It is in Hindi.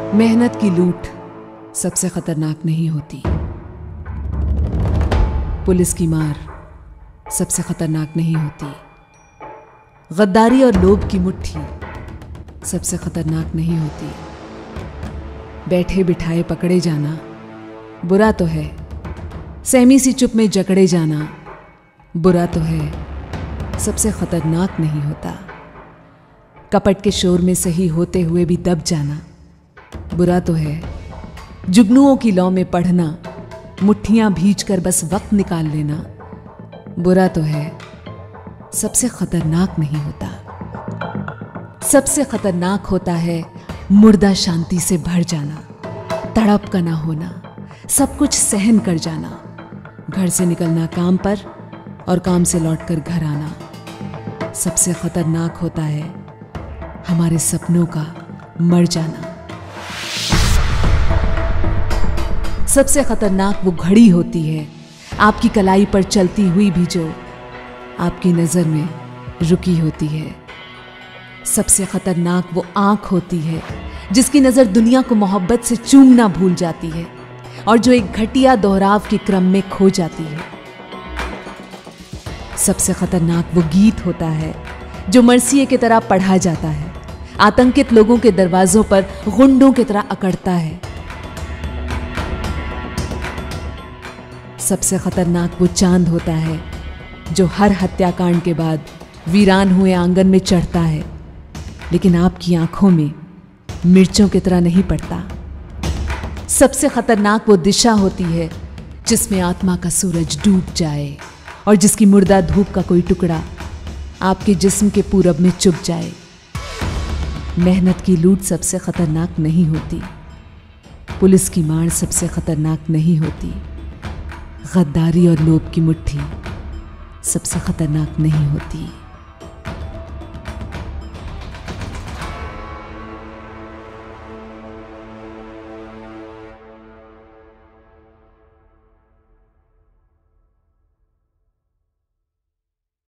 मेहनत की लूट सबसे खतरनाक नहीं होती। पुलिस की मार सबसे खतरनाक नहीं होती। गद्दारी और लोभ की मुट्ठी सबसे खतरनाक नहीं होती। बैठे बिठाए पकड़े जाना बुरा तो है, सहमी सी चुप में जकड़े जाना बुरा तो है, सबसे खतरनाक नहीं होता। कपट के शोर में सही होते हुए भी दब जाना बुरा तो है। जुगनुओं की लौ में पढ़ना, मुट्ठियां भींच कर बस वक्त निकाल लेना बुरा तो है, सबसे खतरनाक नहीं होता। सबसे खतरनाक होता है मुर्दा शांति से भर जाना, तड़प का ना होना, सब कुछ सहन कर जाना, घर से निकलना काम पर और काम से लौटकर घर आना। सबसे खतरनाक होता है हमारे सपनों का मर जाना। सबसे खतरनाक वो घड़ी होती है आपकी कलाई पर चलती हुई भी जो आपकी नजर में रुकी होती है। सबसे खतरनाक वो आंख होती है जिसकी नजर दुनिया को मोहब्बत से चूमना भूल जाती है और जो एक घटिया दोहराव के क्रम में खो जाती है। सबसे खतरनाक वो गीत होता है जो मरसिए की तरह पढ़ा जाता है, आतंकित लोगों के दरवाजों पर गुंडों की तरह अकड़ता है। सबसे खतरनाक वो चांद होता है जो हर हत्याकांड के बाद वीरान हुए आंगन में चढ़ता है, लेकिन आपकी आंखों में मिर्चों की तरह नहीं पड़ता। सबसे खतरनाक वो दिशा होती है जिसमें आत्मा का सूरज डूब जाए और जिसकी मुर्दा धूप का कोई टुकड़ा आपके जिस्म के पूरब में चुभ जाए। मेहनत की लूट सबसे खतरनाक नहीं होती। पुलिस की मार सबसे खतरनाक नहीं होती। गद्दारी और लोभ की मुट्ठी सबसे खतरनाक नहीं होती।